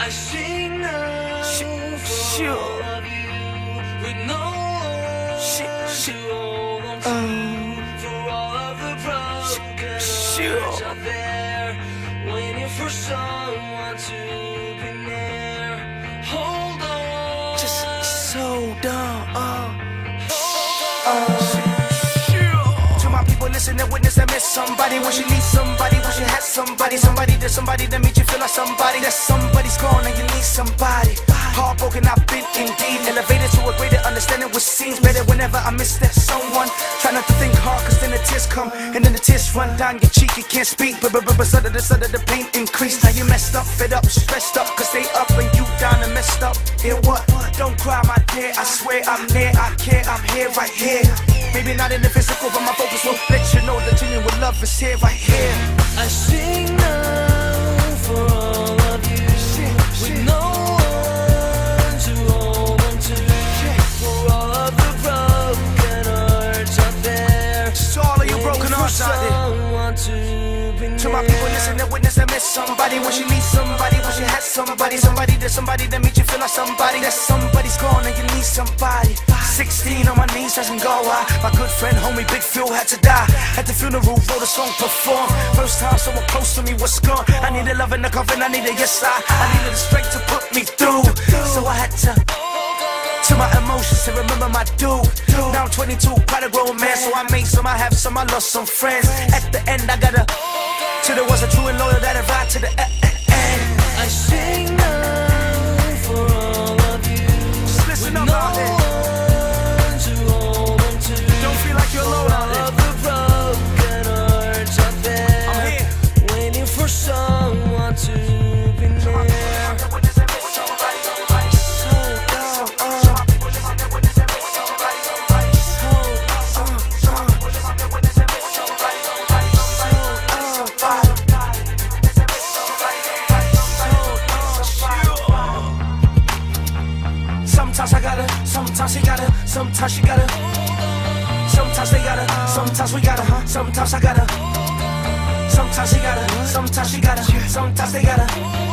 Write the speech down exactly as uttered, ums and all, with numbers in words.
I sing now for all of you, with no one to hold on to, for all of the broken hearts out there, waiting for someone to be near. Hold on, just so dumb. Uh, uh. To my people, listen and witness and miss somebody. When you need somebody, when you had somebody, somebody there's somebody that made you feel like somebody. That somebody's gone and you need somebody. Heartbroken, I've been indeed elevated to a greater understanding, which seems better whenever I miss that someone. Try not to think hard, cause then the tears come, and then the tears run down your cheek. You can't speak, but but but suddenly the sudden the pain increased. Now you messed up, fed up, stressed up, cause they up and you down and messed up. Yeah, what? Don't cry, my dear, I swear I'm near, I care, I'm here, right here. Maybe not in the physical, but my focus will let you know that genuine love is here, right here. I sing now for all of you, with no one to hold on to, for all of the broken hearts out there. So all of you broken hearts out there. To my people, listen and witness and miss somebody. When you need somebody, when you had somebody, somebody there's somebody that made you feel like somebody. That somebody's gone and you need somebody. Sixteen on my knees doesn't go out. My good friend, homie, Big Phil had to die. At the funeral, wrote a song, perform. First time someone close to me was gone. I needed love in the coffin, I needed yes, I I needed the strength to put me through. So I had to to my emotions and remember my dude. Now I'm twenty-two, quite a grown man. So I made some, I have some, I lost some friends. At the end, I gotta till there was a true and loyal that I ride to the end. I sing now for all of you. Just listen up out there. To hold on to. Don't feel like you're alone out there. All of the broken hearts out there. I'm here, waiting for someone to be near. Sometimes I gotta, sometimes she gotta, sometimes she gotta. Sometimes they gotta, sometimes we gotta, sometimes I gotta. Sometimes she gotta, sometimes she gotta, sometimes they gotta.